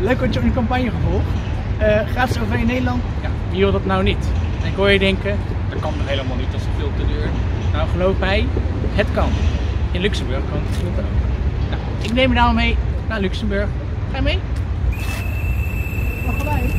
leuk wat je op de campagne gevolgd. Gratis OV in Nederland? Ja, wie wil dat nou niet? En ik hoor je denken, dat kan toch helemaal niet, dat is veel te duur. Nou, geloof mij, het kan. In Luxemburg kan het tenslotte ook. Nou, ik neem je nou mee naar Luxemburg. Ga je mee? Mag gelijk.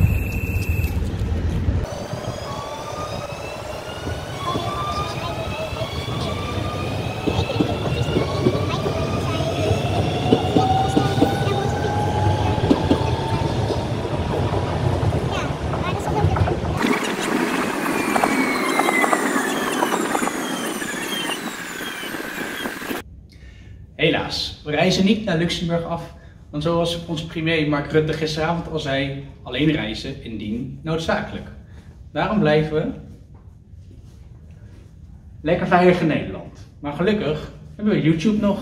Helaas, we reizen niet naar Luxemburg af, want zoals onze premier Mark Rutte gisteravond al zei, alleen reizen indien noodzakelijk. Daarom blijven we lekker veilig in Nederland. Maar gelukkig hebben we YouTube nog.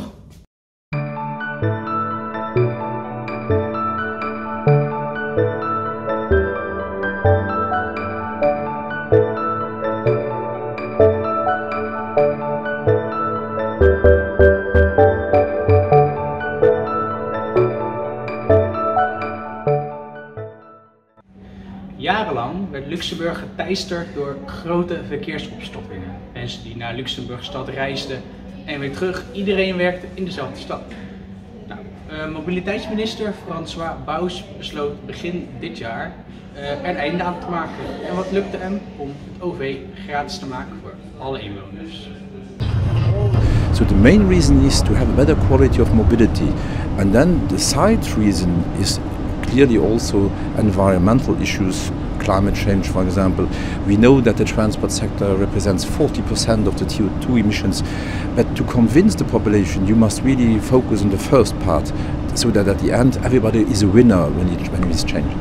Jarenlang werd Luxemburg geteisterd door grote verkeersopstoppingen. Mensen die naar Luxemburgstad reisden en weer terug, iedereen werkte in dezelfde stad. Nou, mobiliteitsminister François Bouws besloot begin dit jaar er een einde aan te maken. En wat lukte hem? Om het OV gratis te maken voor alle inwoners. So the main reason is to have a better quality of mobility, and then the side reason is clearly also environmental issues, climate change for example. We know that the transport sector represents 40% of the CO2 emissions, but to convince the population you must really focus on the first part, so that at the end everybody is a winner when it's changed.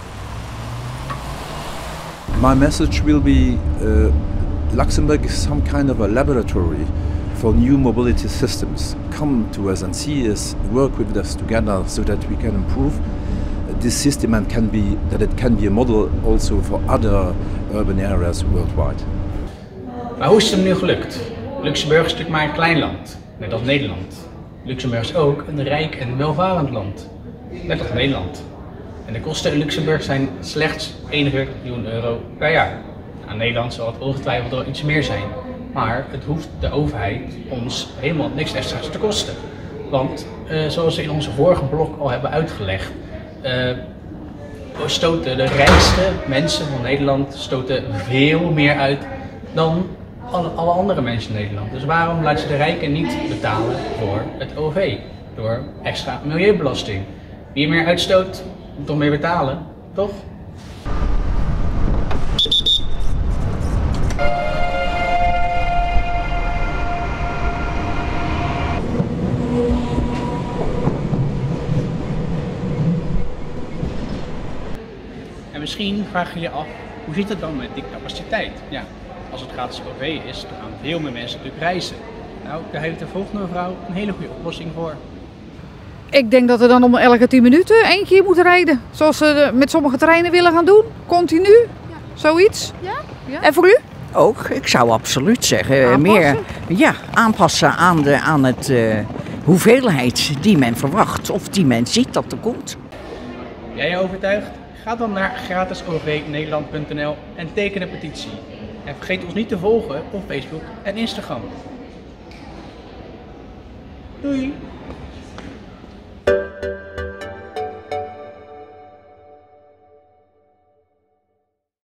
My message will be Luxembourg is some kind of a laboratory for new mobility systems. Come to us and see us, work with us together so that we can improve this system and it can be a model also for other urban areas worldwide. Maar hoe is het hem nu gelukt? Luxemburg is natuurlijk maar een klein land, net als Nederland. Luxemburg is ook een rijk en welvarend land, net als Nederland. En de kosten in Luxemburg zijn slechts 41 miljoen euro per jaar. Aan Nederland zal het ongetwijfeld wel iets meer zijn. Maar het hoeft de overheid ons helemaal niks extra's te kosten. Want zoals we in onze vorige blog al hebben uitgelegd, stoten de rijkste mensen van Nederland stoten veel meer uit dan alle andere mensen in Nederland. Dus waarom laat je de rijken niet betalen voor het OV? Door extra milieubelasting. Wie meer uitstoot, moet toch meer betalen, toch? En misschien vraag je je af, hoe zit het dan met die capaciteit? Ja, als het gratis OV is, dan gaan veel meer mensen natuurlijk reizen. Nou, daar heeft de volgende mevrouw een hele goede oplossing voor. Ik denk dat er dan om elke 10 minuten eentje moet rijden. Zoals ze met sommige treinen willen gaan doen. Continu. Ja. Zoiets. Ja? Ja. En voor u? Ook, ik zou absoluut zeggen, meer aanpassen aan het hoeveelheid die men verwacht of die men ziet dat er komt. Jij je overtuigd? Ga dan naar gratisovnederland.nl en teken een petitie. En vergeet ons niet te volgen op Facebook en Instagram. Doei!